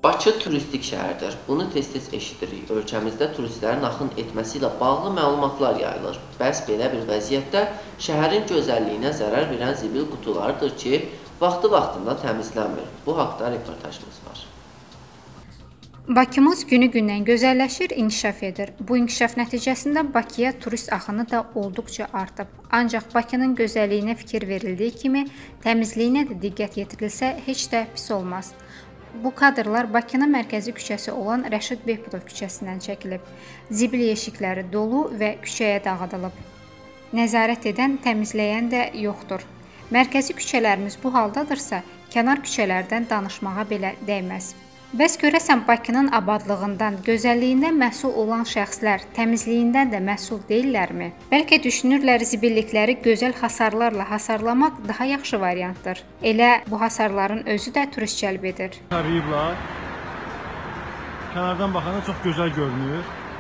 Bakı turistik şəhərdir. Bunu tez-tez eşidirik. Ölkəmizdə turistlərin axın etməsi ilə bağlı məlumatlar yayılır. Bəs belə bir vəziyyətdə şəhərin gözəlliyinə zərər verən zibil qutularıdır ki, vaxtı-vaxtında təmizlənmir. Bu haqda reportajımız var. Bakımız günü-gündən gözəlləşir, inkişaf edir. Bu inkişaf nəticəsində Bakıya turist axını da olduqca artıb. Ancaq Bakının gözəlliyinə fikir verildiyi kimi, təmizliyinə də diqqət yetirilsə, heç də pis olmaz. Bu kadrlar Bakının mərkəzi küçəsi olan Rəşid Behbudov küçəsindən çəkilib. Zibil yeşikləri dolu və küçəyə dağıdılıb. Nəzarət edən, təmizləyən də yoxdur. Mərkəzi küçələrimiz bu haldadırsa, kənar küçələrdən danışmağa belə dəyməz. Bəs görəsən Bakının abadlığından, gözəlliyindən məhsul olan şəxslər təmizliyindən də məhsul deyillərmi? Bəlkə düşünürlər zibillikləri gözəl hasarlarla hasarlamaq daha yaxşı variantdır. Elə bu hasarların özü də turist cəlb edir. Tarayıblar. Kənardan baxanda çox gözəl görünür.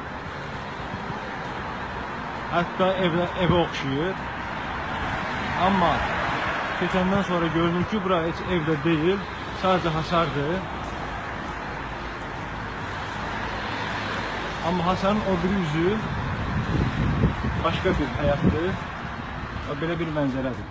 Hətta evə oxşayır. Amma keçəndən sonra görünür ki, bura heç evdə deyil, sadəcə hasardır. Amma hasarın o bir yüzü başqa bir həyatdır, belə bir mənzərədir.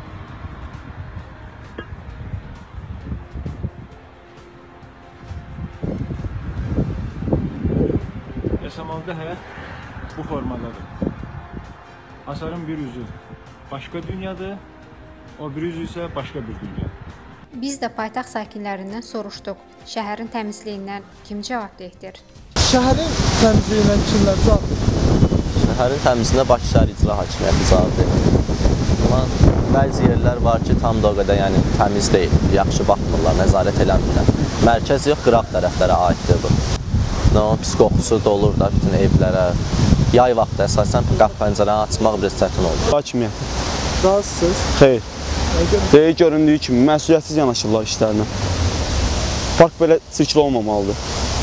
Yaşamalıda həyat bu formadadır. Hasarın bir yüzü başqa dünyadır, o bir yüzü isə başqa bir dünya. Biz də paytaxt sakinlərindən soruşduq, şəhərin təmizliyindən kim cavabdehdir? Şəhərin təmizliyindən kimlər cavabdır? Şəhərin təmizliyində Bakı şəhər icra hakimiyyəti cavabdır. Amma bəzi yerlər var ki, tam da o qədər təmiz deyil, yaxşı baxmırlar, nəzarət eləmirlər. Mərkəz yox, qıraq tərəflərə aiddir bu. Pis qoxusu dolur da bütün evlərə. Yay vaxtı əsasən qapı-pəncərəni açmaq biraz çətin olur. Hakimiyyəti. Razısınız? Xeyr. Deyil, göründüyü kimi məsuliyyətsiz yanaşırlar işlərinə. Park belə çirkli olmamalıdır.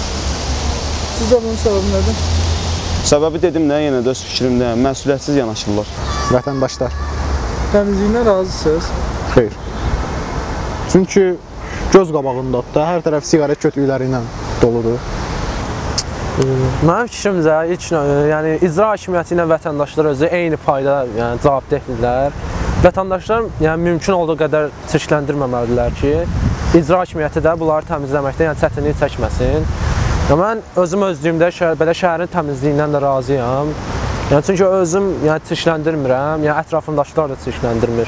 Sizcə bunun səbəbi nədir? Səbəbi dedim də, yenə də öz fikrimdə, məsuliyyətsiz yanaşırlar. Vətəndaşlar. Təmizliyindən razısınız? Xeyr. Çünki göz qabağındadır da, hər tərəf siqaret kötüyləri ilə doludur. Mənim fikrimcə, icra hakimiyyəti ilə vətəndaşlar özü eyni payda cavabdehdirlər. Vətəndaşlar mümkün olduğu qədər çirkləndirməməlidirlər ki, icra hakimiyyəti də bunları təmizləməkdə çətinlik çəkməsin. Mən özüm özlüyümdə belə şəhərin təmizliyindən də razıyam. Çünki özüm çirkləndirmirəm, ətrafımdaşlar da çirkləndirmir.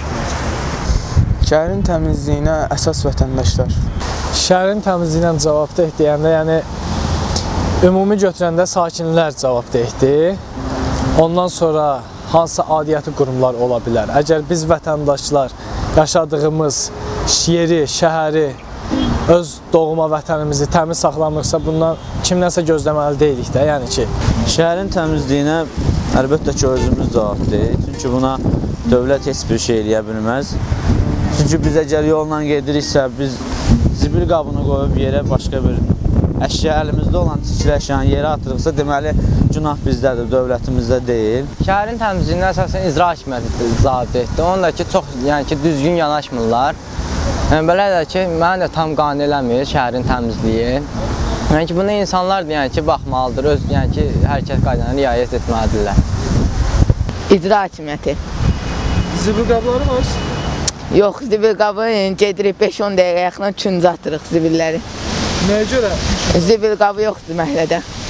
Şəhərin təmizliyinə əsas vətəndaşlar. Şəhərin təmizliyinə cavabdeh deyəndə, ümumi götürəndə sakinlər cavabdehdir. Ondan sonra hansı adiyyəti qurumlar ola bilər. Əgər biz vətəndaşlar yaşadığımız yeri, şəhəri, öz doğma vətənimizi təmiz saxlamırsa, bundan kimdənsə gözləməli deyilik də, yəni ki. Şəhərin təmizliyinə əlbəttə ki, özümüz cavabdeyik. Çünki buna dövlət heç bir şey eləyə bilməz. Çünki biz əgər yolla gediriksə, biz zibil qabını qoyub yerə başqa bir əşya əlimizdə olan çirkli əşyanı yerə atırıqsa, deməli, günah bizdədir, dövlətimizdə deyil. Şəhərin təmizliyinə əsasən icra hakimiyyəti cavabdehdir. Onun da ki, çox düzgün yanaşmırlar. Belə də ki, mənə də tam qane eləmir şəhərin təmizliyi. Buna insanlar baxmalıdır, hərəkət qaydalarına riayət etməlidirlər. İcra hakimiyyəti. Zibil qabları var? Yox, zibil qabı gedirik 5-10 dəqiqə yaxına küncə atırıq zibilləri. Nəyə görə? Zibil qabı yoxdur məhəllədə.